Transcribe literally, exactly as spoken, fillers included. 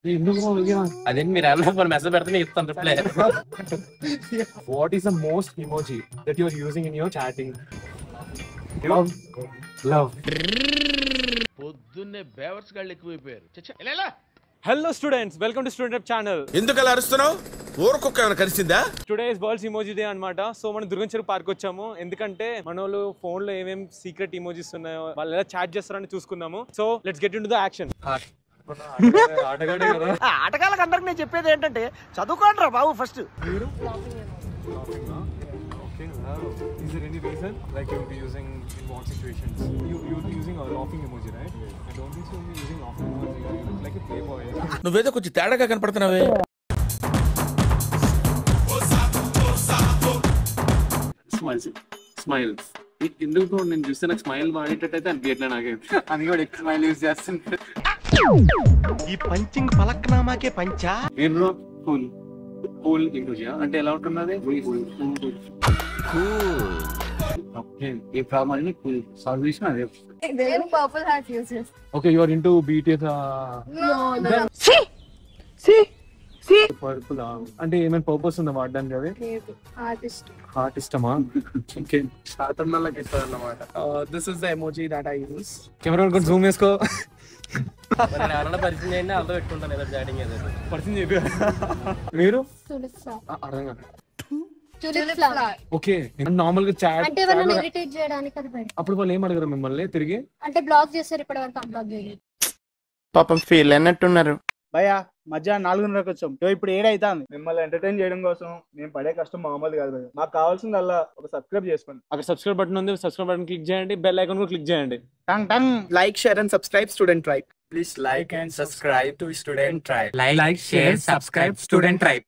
అదేంటి మీరు అన్న ఫోన్ మెసేజ్ పెడితే నేను ఇస్తాను reply. What is the most emoji that you are using in your chatting? Love. Love. పొద్దున్నే బేవర్స్ గాళ్ళు ఎక్కువైపోయారు. చచ్చా hello students, welcome to student channel. ఎందుకు అలా అరుస్తున్నావు? ఊరుకొక్క ఏమైనా కలిసిందా? Today is world's emoji day అన్నమాట. సో మనం దుర్గం చెరువు పార్క్ వచ్చాము. ఎందుకంటే మన వాళ్ళు ఫోన్ లో ఏమేమి సీక్రెట్ ఇమోజీస్ ఉన్నాయో, వాళ్ళు ఎలా చాట్ చేస్తారని చూసుకుందాము. So let's get into the action. ఆటగాడే కదా. ఆటగాళ్ళకి అందరికి నేను చెప్పేది ఏంటంటే చదువుకోండి రా బాబు first. Is there any reason like you'll be using in what situations? You you'll be using a laughing emoji, right? I don't think so. You'll be using laughing emoji. You look like a playboy. నువ్వేదో కొంచెం తేడాగా కనపడుతున్నావే. Smiles smiles ఎందుకు నేను చూస్తే నాకు smile వాడేటట్టయితే అనిపించట్లే నాకే. అది కూడా ఎక్కువ స్మైల్ యూజ్ చేస్తుంటే ఈ పంచింగ్ పలక్నామాకే పంచా. నేను కూల్ కూల్ ఇంగ్లీష్ అంటే ఎలా ఉంటున్నది? ఓకే, ఈ ప్రాబ్లం అన్ని కూల్ సాల్వ్ చేసిన అదే. Then purple hat uses. Okay, you are into B T S. Uh, No, no. See, see, see. purple. Uh, అంటే ఏమైనా పర్పస్ ఉందా వాడడానికి? అది Artist. హార్ట్ ఇష్టమా? ఓకే, సాధారణకి ఇస్తారు అన్నమాట. This is the emoji that I use. Camera కొంచెం జూమ్ చేసుకో. ఎవరన్నా పరిచయం చేయండి, అందులో పెట్టుకుంటాను ఏదో చాటింగ్ ఏదో పరిచయం చెప్పి. మీరు Tulip flower. అర్థం కాదు. Tulip flower. ఓకే, నార్మల్ గా చాట్ అంటే వాళ్ళని ఇరిటేట్ చేయడానికి అది పెడతారు. అప్పుడు వాళ్ళు ఏం అడగరు మిమ్మల్ని తిరిగి? అంటే బ్లాక్ చేస్తారు, ఇప్పటి వరకు అన్బ్లాక్ చేయలేదు. పాపం ఫీల్ అన్నట్టున్నారు. భయ్యా మధ్యాహ్నం నాలుగున్నరకు వచ్చాం, ఇప్పుడు ఏడైతుంది. మిమ్మల్ని ఎంటర్టైన్ చేయడం కోసం మేము పడే కష్టం మామూలు కాదు భయ్యా. మాకు కావాల్సింది అలా ఒక సబ్స్క్రైబ్ చేసుకోండి. అక్కడ సబ్స్క్రైబ్ బటన్ ఉంది, సబ్స్క్రైబ్ బటన్ క్లిక్ చేయండి, బెల్ ఐకాన్ కూడా క్లిక్ చేయండి. టంగ్ టంగ్. Like, share and subscribe student tribe. Please like and subscribe to Student Tribe. Like, like, share, subscribe Student Tribe.